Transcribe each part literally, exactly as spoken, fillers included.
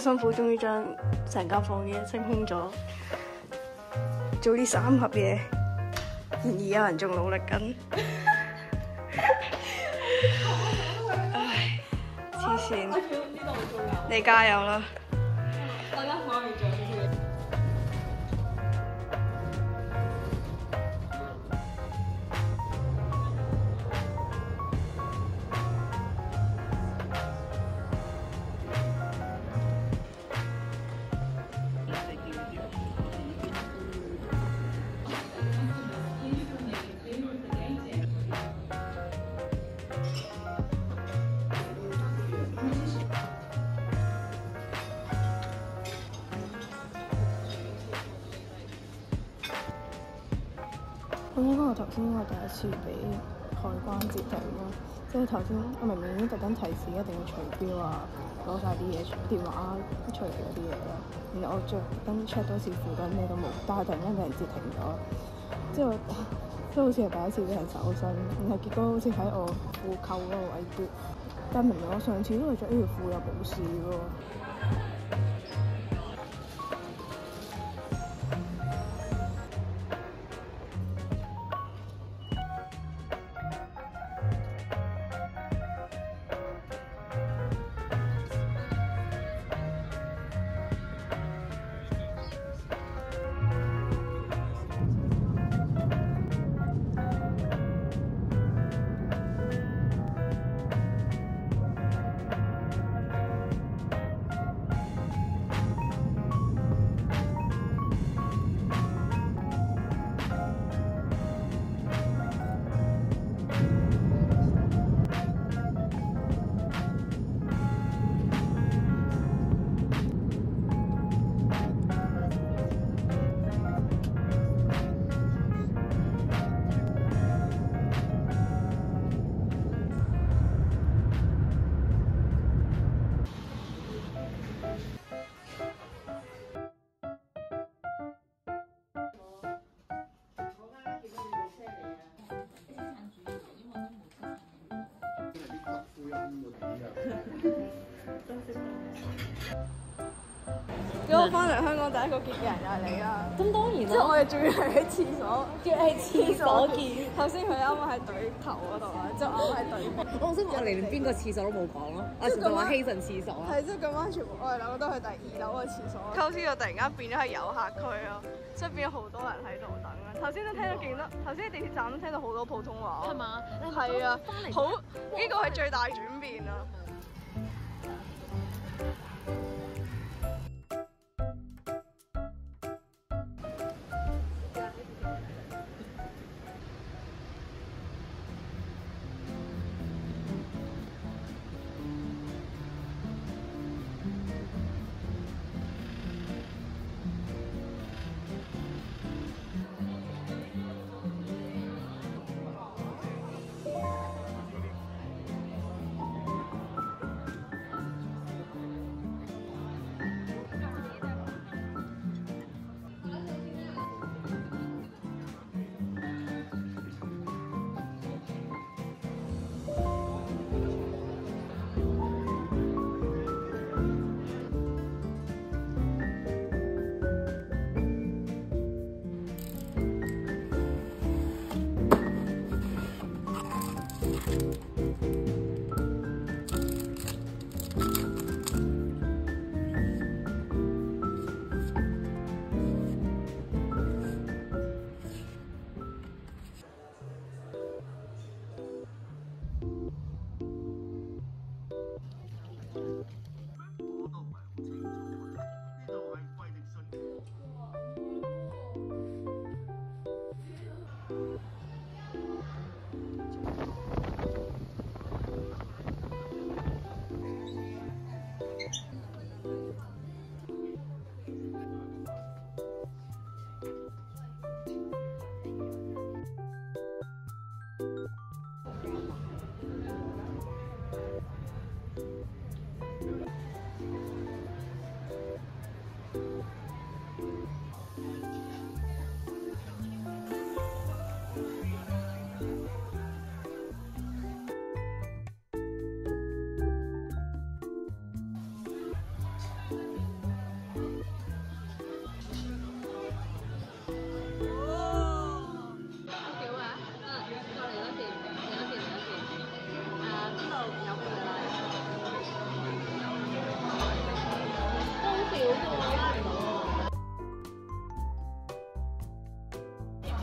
辛苦，終於將成間房嘢清空咗，做呢三盒嘢，然而有人仲努力緊。唉，黐線！你加油啦！ 大家可以做呢啲。 咁應該我頭先因為第一次俾海關截停咯，即係頭先我明明已經特登提示一定要除標啊，攞晒啲嘢電話除嗰啲嘢啦，然後我再特登 check 多次附近咩都冇，但係突然間俾人截停咗，之後即係好似係第一次俾人搜身，然後結果好似喺我褲扣嗰個位嘟，但明明我上次都係着呢條褲又冇事喎。如果我翻嚟香港第一個見嘅人又係你啦， 咁當然啦。 即係我哋仲要係喺廁所， 叫喺廁所見。 頭先佢啱啱喺對頭嗰度啦，之後啱啱喺對面。 我想我連邊個廁所都冇講咯，我純粹話希慎廁所啦。 係，即係咁啱全部我哋兩個都去第二樓個廁所。頭先就突然間變咗係遊客區咯，即係變咗好多人喺度等啦。頭先都聽到見到，頭先喺地鐵站都聽到好多普通話。 係嘛？ 係啊，好呢個係最大轉變啊！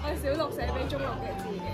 係小六寫俾中六嘅自己。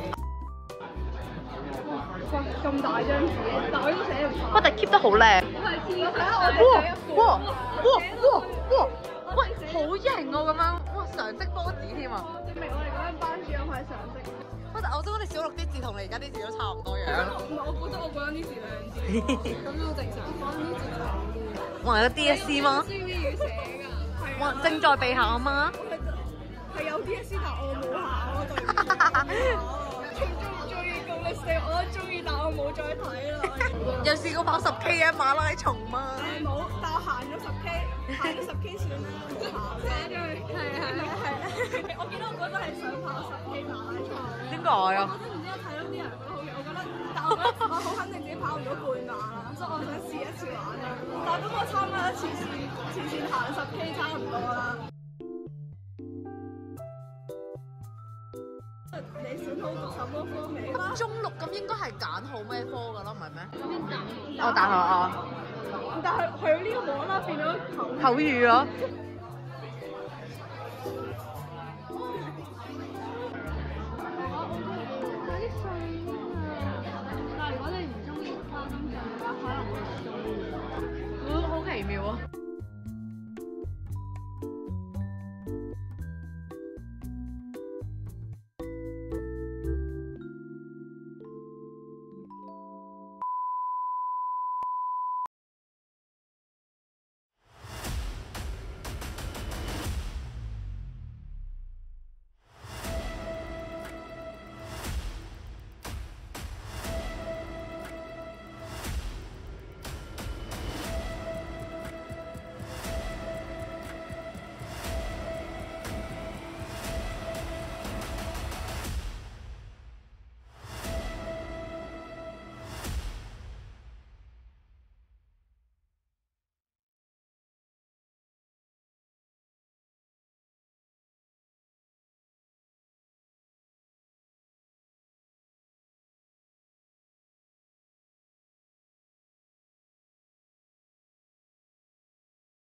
哇！咁大張紙，但我都寫唔晒。 哇！但 keep 得好靚。 我係試過睇下我哇哇哇哇哇！喂，好型喎咁樣，哇！常識波子添啊！ 證明我哋嗰陣班主任係常識。 喂，但我想講你小六啲字同你而家啲字都差唔多樣。 唔係，我覺得我嗰陣啲字靚啲，咁都正常。嗰陣啲字靚啲。 哇！有 D S C 嗎？ D S C 要寫㗎。 哇！正在備考啊嘛。 係有 D S C，但我冇考咯，對唔住。最中最熱共歷史我都中意，但我冇再睇啦。 有試過跑十 K 嘅馬拉松嗎？ 誒冇，但我行咗十 K，行咗十 K 算啦，唔行車咗去。係係係。我記得我嗰陣係想跑十 K 馬拉松。 點解啊？ 我都唔知我睇到啲人覺得好嘅，我覺得，但我覺得我好肯定自己跑唔到半馬啦，所以我想試一次玩啦。但係咁我參加咗前線，前線行十 K 差唔多啦。你選好讀什麼科未？ 咁中六咁應該係揀好咩科㗎啦，唔係咩？ 咁邊大？ 哦，大學啊。 但係佢呢個冇啦，變咗口口語咯。